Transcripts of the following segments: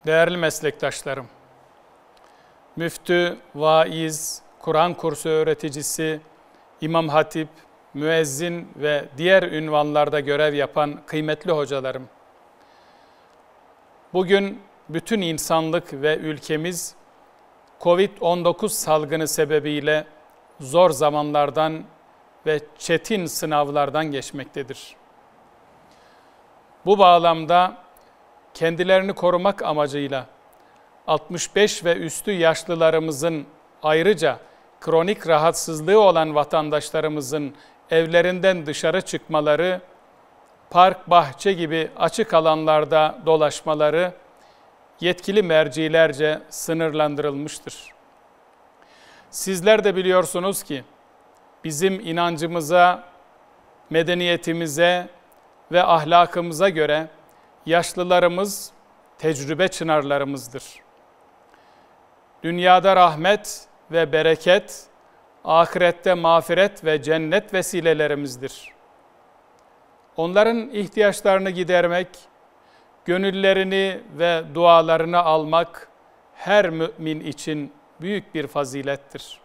Değerli meslektaşlarım, müftü, vaiz, Kur'an kursu öğreticisi, imam hatip, müezzin ve diğer ünvanlarda görev yapan kıymetli hocalarım, bugün bütün insanlık ve ülkemiz Covid-19 salgını sebebiyle zor zamanlardan ve çetin sınavlardan geçmektedir. Bu bağlamda kendilerini korumak amacıyla 65 ve üstü yaşlılarımızın, ayrıca kronik rahatsızlığı olan vatandaşlarımızın evlerinden dışarı çıkmaları, park, bahçe gibi açık alanlarda dolaşmaları yetkili mercilerce sınırlandırılmıştır. Sizler de biliyorsunuz ki bizim inancımıza, medeniyetimize ve ahlakımıza göre yaşlılarımız tecrübe çınarlarımızdır. Dünyada rahmet ve bereket, ahirette mağfiret ve cennet vesilelerimizdir. Onların ihtiyaçlarını gidermek, gönüllerini ve dualarını almak her mümin için büyük bir fazilettir.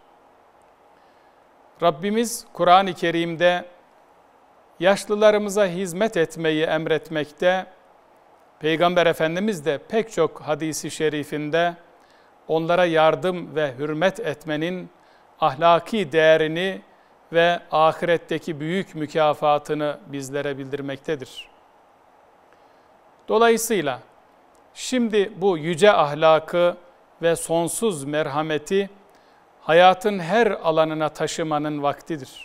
Rabbimiz Kur'an-ı Kerim'de yaşlılarımıza hizmet etmeyi emretmekte, Peygamber Efendimiz de pek çok hadisi şerifinde onlara yardım ve hürmet etmenin ahlaki değerini ve ahiretteki büyük mükafatını bizlere bildirmektedir. Dolayısıyla şimdi bu yüce ahlakı ve sonsuz merhameti hayatın her alanına taşımanın vaktidir.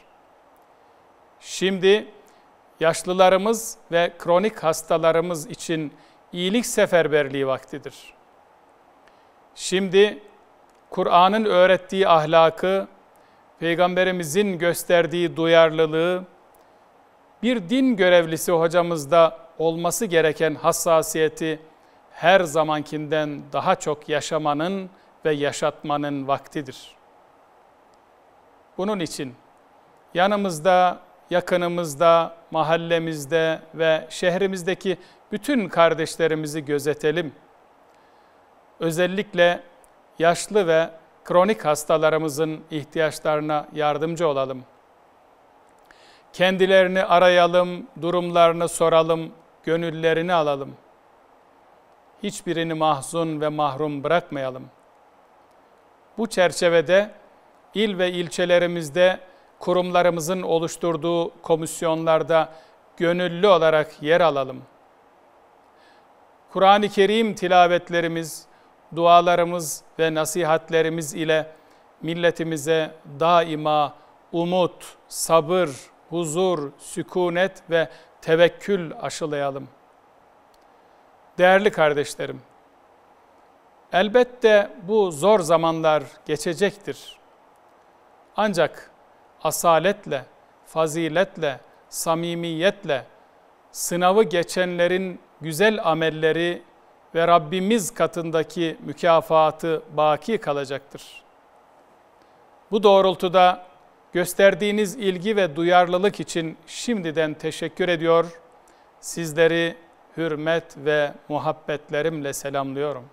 Şimdi yaşlılarımız ve kronik hastalarımız için iyilik seferberliği vaktidir. Şimdi Kur'an'ın öğrettiği ahlakı, Peygamberimizin gösterdiği duyarlılığı, bir din görevlisi hocamızda olması gereken hassasiyeti her zamankinden daha çok yaşamanın ve yaşatmanın vaktidir. Bunun için yanımızda, yakınımızda, mahallemizde ve şehrimizdeki bütün kardeşlerimizi gözetelim. Özellikle yaşlı ve kronik hastalarımızın ihtiyaçlarına yardımcı olalım. Kendilerini arayalım, durumlarını soralım, gönüllerini alalım. Hiçbirini mahzun ve mahrum bırakmayalım. Bu çerçevede il ve ilçelerimizde kurumlarımızın oluşturduğu komisyonlarda gönüllü olarak yer alalım. Kur'an-ı Kerim tilavetlerimiz, dualarımız ve nasihatlerimiz ile milletimize daima umut, sabır, huzur, sükunet ve tevekkül aşılayalım. Değerli kardeşlerim, elbette bu zor zamanlar geçecektir. Ancak asaletle, faziletle, samimiyetle sınavı geçenlerin güzel amelleri ve Rabbimiz katındaki mükafatı baki kalacaktır. Bu doğrultuda gösterdiğiniz ilgi ve duyarlılık için şimdiden teşekkür ediyor, sizleri hürmet ve muhabbetlerimle selamlıyorum.